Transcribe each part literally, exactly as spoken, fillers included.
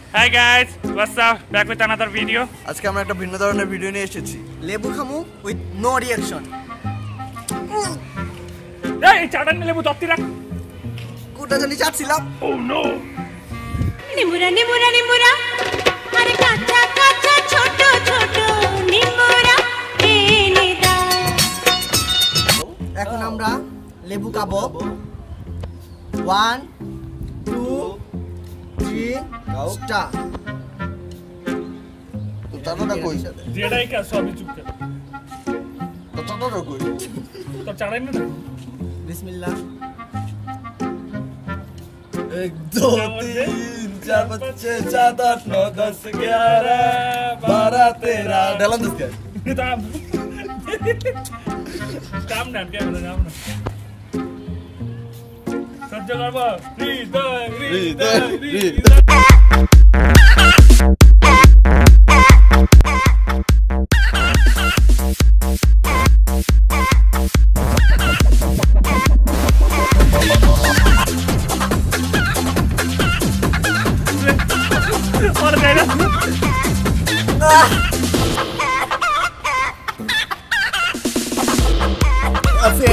Hi guys, what's up? Back with another video. আজকে আমরা একটা ভিন্ন ধরনের ভিডিও নিয়ে এসেছি। লেবু খামু উইথ নো রিঅ্যাকশন। এই চাটান লেবু তত্তি রাখ। কোটা জানি চাটছিলাম। Oh no. নিমুরা নিমুরা নিমুরা আরে কাঁচা কাঁচা ছোট ছোট নিমুরা এনে দাও। এখন আমরা লেবু খাবো। one two three start. তো চাটাটা কই? যেটাই কা সবই চুপ কর। তো চাটাটা কই? তো চাটাই না। বিসমিল্লাহ। এক দो तीन चार पाँच छह सात आठ नौ दस ग्यारह बारह तेरह डालन दस क्या? काम काम ना क्या बोला काम ना सब जगह पर रीदा रीदा रीदा और गया আফের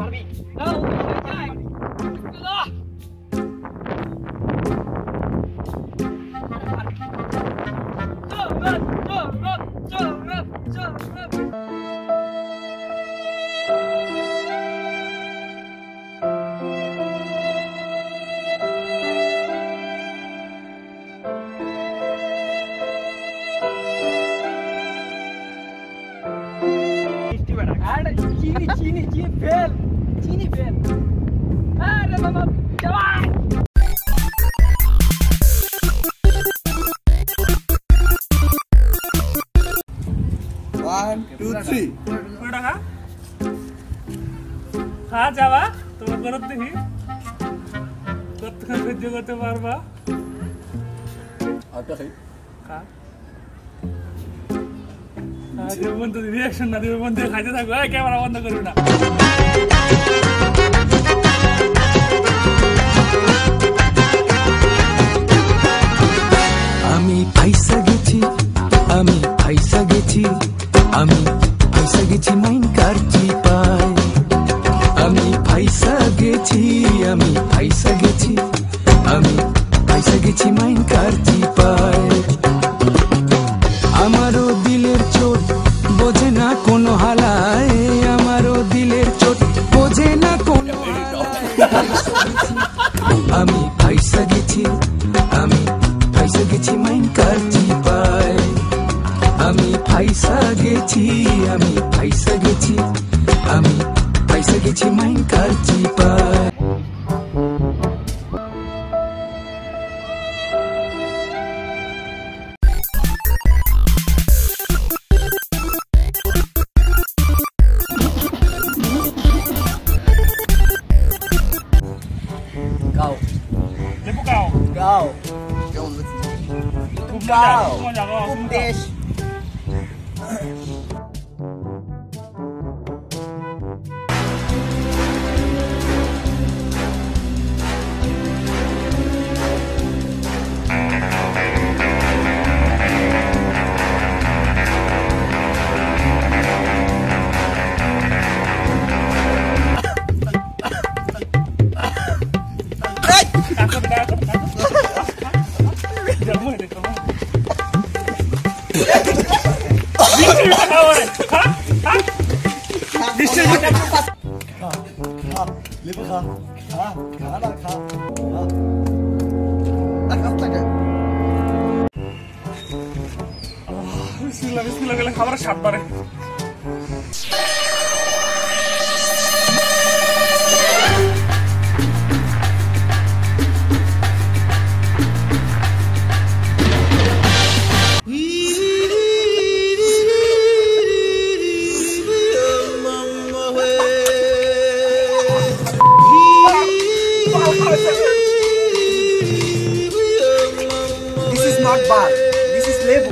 चीनी चीनी चीनी फेल चीनी फेल अरे मामा जवान one two three ওটা খা খা যাবা তোমরা করত দেখি কতক্ষণ সহ্য করতে পারবা আটা খাই খা আগে বন্ধু রিঅ্যাকশন না দিবে বন্ধু খাইতে থাকো এই ক্যামেরা বন্ধ করবি না আমি ফাইসা গেছি আমি ফাইসা গেছি আমি ফাইসা গেছি মাইন কারচি পায় আমি ফাইসা গেছি আমি ফাইসা গেছি আমি ফাইসা গেছি মাইন কারচি পায় আমারও দিলের চোট বোঝে না কোনো হালায় আমারও দিলের চোট বোঝে না কোনো আমি ফাইসা গেছি আমি ফাইসা গেছি মাইন কারচি পায় আমি ফাইসা গেছি আমি ফাইসা গেছি আমি ফাইসা গেছি মাইন কারচি পায় গাও লেবু খাও গাও কেমন লাগছে? খুব গাও মজা খুব মজা খুব দেশ এখন দেখো যাবো দেখো লেবু খা খা খা না খা আর কাজ লাগে বিসমিল্লাহ বিসমিল্লাহ গেলে খাবার স্বাদ বাড়ে This is not bar. This is lebu.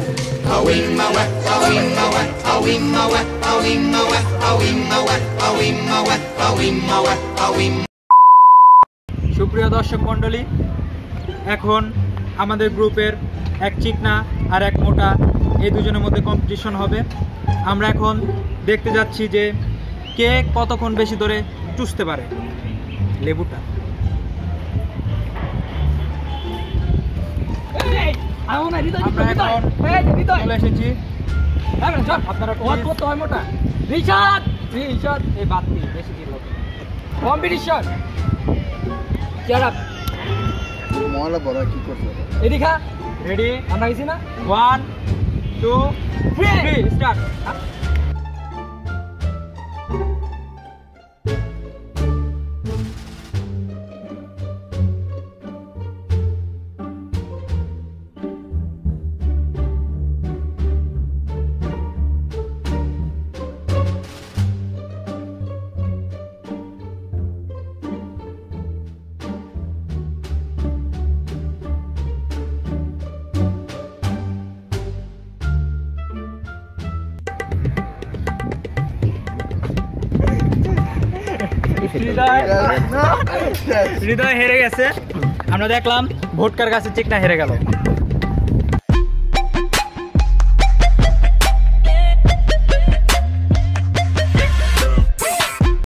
সুপ্রিয় দর্শক মণ্ডলী, এখন আমাদের গ্রুপের এক চিকনা আর এক মোটা, এই দুজনের মধ্যে কম্পিটিশন হবে। আমরা এখন দেখতে যাচ্ছি যে কে কতক্ষণ বেশি ধরে চুষতে পারে লেবুটা। আমরা এখন চলে এসেছি। আপনারা মোটা রিশাদ রিশাদ এই বাদ দিয়ে বেশি দিল কম্পিটিশন চেয়ার আপ মহলা বড় কি করছে এদিকে রেডি? আমরা গেছি না ওয়ান টু থ্রি স্টার্ট। হৃদয় হেরে গেছে। আমরা দেখলাম ভোটকার কাছে চিকনা হেরে গেল।